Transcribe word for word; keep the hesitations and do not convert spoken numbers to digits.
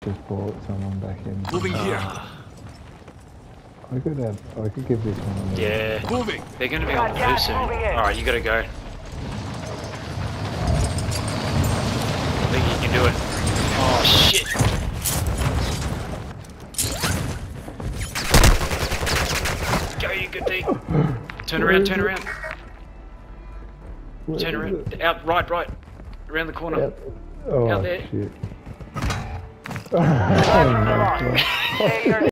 just brought someone back in. Moving here. I could have, I could give this one a Yeah. Moving. They're gonna be on the move soon. Alright, you gotta go. I think you can do it. Oh shit. Go, you good D. Turn around, turn around. Where Turn is around. it? Out, right, right. Around the corner. Out, oh Out there. shit. Oh my god.